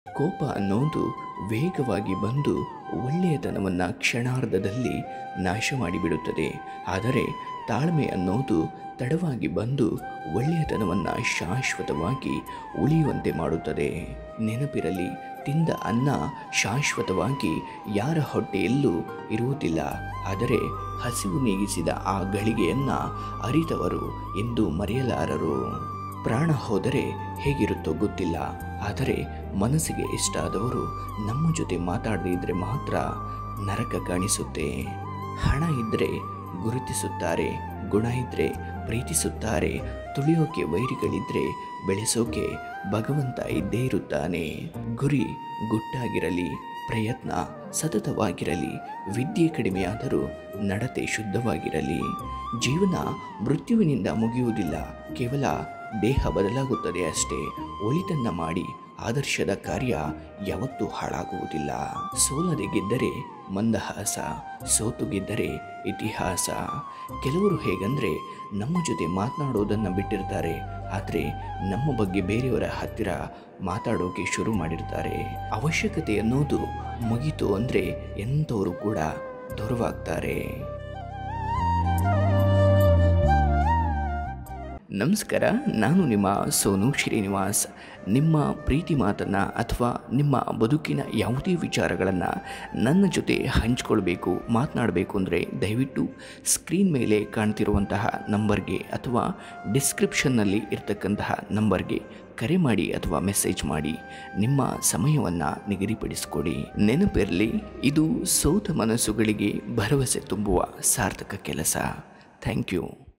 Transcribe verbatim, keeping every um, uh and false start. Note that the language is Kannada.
ಕೋಪ ಅನ್ನೋದು ವೇಗವಾಗಿ ಬಂದು ಒಳ್ಳೆಯತನವನ್ನು ಕ್ಷಣಾರ್ಧದಲ್ಲಿ ನಾಶ ಮಾಡಿಬಿಡುತ್ತದೆ. ಆದರೆ ತಾಳ್ಮೆ ಅನ್ನೋದು ತಡವಾಗಿ ಬಂದು ಒಳ್ಳೆಯತನವನ್ನು ಶಾಶ್ವತವಾಗಿ ಉಳಿಯುವಂತೆ ಮಾಡುತ್ತದೆ. ನೆನಪಿರಲಿ, ತಿಂದ ಅನ್ನ ಶಾಶ್ವತವಾಗಿ ಯಾರ ಹೊಟ್ಟೆಯಲ್ಲೂ ಇರುವುದಿಲ್ಲ. ಆದರೆ ಹಸಿವು ನೀಗಿಸಿದ ಆ ಗಳಿಗೆಯನ್ನು ಅರಿತವರು ಎಂದೂ ಮರೆಯಲಾರರು. ಪ್ರಾಣ ಹೋದರೆ ಹೇಗಿರುತ್ತೋ ಗೊತ್ತಿಲ್ಲ, ಆದರೆ ಮನಸ್ಸಿಗೆ ಇಷ್ಟ ಆದವರು ನಮ್ಮ ಜೊತೆ ಮಾತಾಡದಿದ್ದರೆ ಮಾತ್ರ ನರಕ ಕಾಣಿಸುತ್ತೆ. ಹಣ ಇದ್ದರೆ ಗುರುತಿಸುತ್ತಾರೆ, ಗುಣ ಇದ್ದರೆ ಪ್ರೀತಿಸುತ್ತಾರೆ, ತುಳಿಯೋಕೆ ವೈರಿಗಳಿದ್ರೆ ಬೆಳೆಸೋಕೆ ಭಗವಂತ ಇದ್ದೇ ಇರುತ್ತಾನೆ. ಗುರಿ ಗುಟ್ಟಾಗಿರಲಿ, ಪ್ರಯತ್ನ ಸತತವಾಗಿರಲಿ, ವಿದ್ಯೆ ಕಡಿಮೆಯಾದರೂ ನಡತೆ ಶುದ್ಧವಾಗಿರಲಿ. ಜೀವನ ಮೃತ್ಯುವಿನಿಂದ ಮುಗಿಯುವುದಿಲ್ಲ, ಕೇವಲ ದೇಹ ಬದಲಾಗುತ್ತದೆ ಅಷ್ಟೇ. ಒಳಿತನ್ನ ಮಾಡಿ ಆದರ್ಶದ ಕಾರ್ಯ ಯಾವತ್ತೂ ಹಾಳಾಗುವುದಿಲ್ಲ. ಸೋಲದೆ ಗೆದ್ದರೆ ಮಂದಹಾಸ, ಸೋತು ಗೆದ್ದರೆ ಇತಿಹಾಸ. ಕೆಲವರು ಹೇಗಂದರೆ ನಮ್ಮ ಜೊತೆ ಮಾತನಾಡೋದನ್ನು ಬಿಟ್ಟಿರ್ತಾರೆ, ಆದರೆ ನಮ್ಮ ಬಗ್ಗೆ ಬೇರೆಯವರ ಹತ್ತಿರ ಮಾತಾಡೋಕೆ ಶುರು ಮಾಡಿರ್ತಾರೆ. ಅವಶ್ಯಕತೆ ಅನ್ನೋದು ಮುಗೀತು ಅಂದರೆ ಎಂಥವರು ಕೂಡ ದೂರವಾಗ್ತಾರೆ. ನಮಸ್ಕಾರ, ನಾನು ನಿಮ್ಮ ಸೋನು ಶ್ರೀನಿವಾಸ್. ನಿಮ್ಮ ಪ್ರೀತಿ ಮಾತನ್ನು ಅಥವಾ ನಿಮ್ಮ ಬದುಕಿನ ಯಾವುದೇ ವಿಚಾರಗಳನ್ನು ನನ್ನ ಜೊತೆ ಹಂಚಿಕೊಳ್ಬೇಕು, ಮಾತನಾಡಬೇಕು ಅಂದರೆ ದಯವಿಟ್ಟು ಸ್ಕ್ರೀನ್ ಮೇಲೆ ಕಾಣ್ತಿರುವಂತಹ ನಂಬರ್ಗೆ ಅಥವಾ ಡಿಸ್ಕ್ರಿಪ್ಷನ್ನಲ್ಲಿ ಇರ್ತಕ್ಕಂತಹ ನಂಬರ್ಗೆ ಕರೆ ಮಾಡಿ ಅಥವಾ ಮೆಸೇಜ್ ಮಾಡಿ ನಿಮ್ಮ ಸಮಯವನ್ನು ನಿಗದಿಪಡಿಸಿಕೊಡಿ. ನೆನಪಿರಲಿ, ಇದು ಸೋತ ಮನಸ್ಸುಗಳಿಗೆ ಭರವಸೆ ತುಂಬುವ ಸಾರ್ಥಕ ಕೆಲಸ. Thank you.